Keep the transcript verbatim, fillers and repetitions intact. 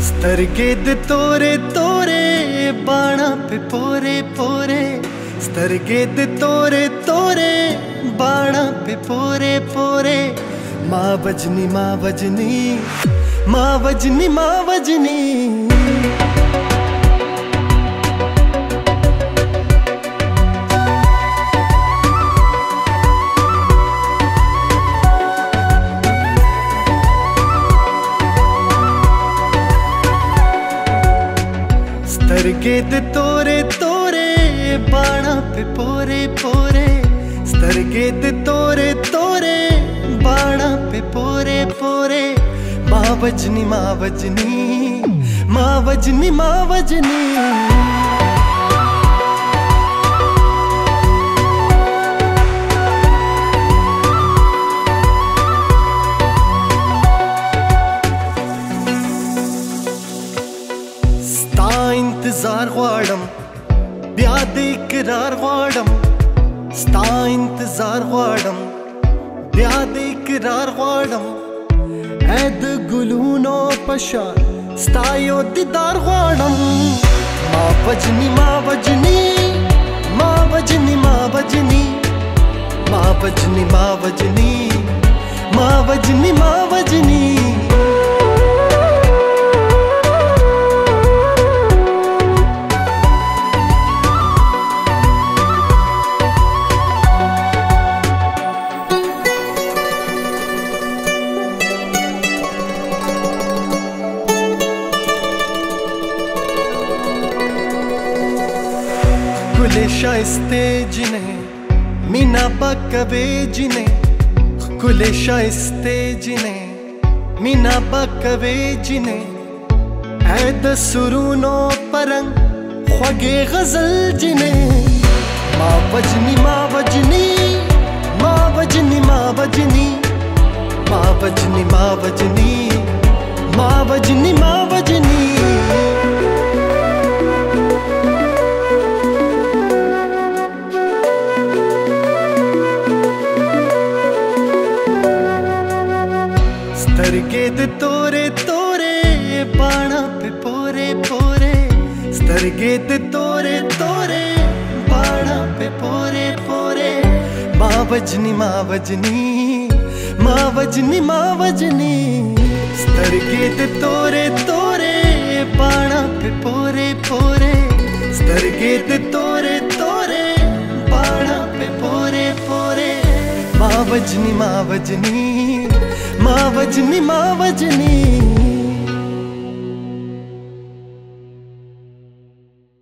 स्तरगेद तोरे तोरे बाणा पे पोरे पोरे, स्तरगेद तोरे तोरे बाणा पे पोरे पोरे। माँ वजनी माँ वजनी माँ वजनी माँ वजनी। स्तरगेद तोरे तोरे बाणा पे पोरे पोरे, स्तरगेद तोरे तोरे बाणा पे पोरे पोरे। माँ वजनी माँ वजनी माँ वजनी माँ वजनी। इंतजार ग़वाड़म ब्या दे इकरार ग़वाड़म, स्ता इंतजार ग़वाड़म ब्या दे इकरार ग़वाड़म। ऐद गुलूनो पशार स्तायो दीदार ग़वाड़म। माँ वजनी माँ वजनी माँ वजनी माँ वजनी माँ वजनी माँ वजनी माँ वजनी माँ वजनी। कुले शाइस्ते जिने मीना बकवे जिने, कुले शाइस्ते जिने मीना बकवे जिने। ऐद सुरूनो परंग ख्वगे गजल जिने। माँ वजनी माँ वजनी माँ वजनी माँ वजनी माँ वजनी माँ वजनी माँ वजनी माँ वजनी। स्तरगेद तोरे तोरे बाणा पे पोरे पोरे, स्तरगेद तोरे तोरे बाणा पे पोरे पोरे। माँ वजनी माँ वजनी माँ वजनी माँ वजनी। स्तरगेद तोरे तोरे बाणा पे पोरे पोरे, स्तरगेद तोरे तोरे बाणा पे पोरे पोरे। माँ वजनी माँ वजनी माँ वजनी माँ वजनी।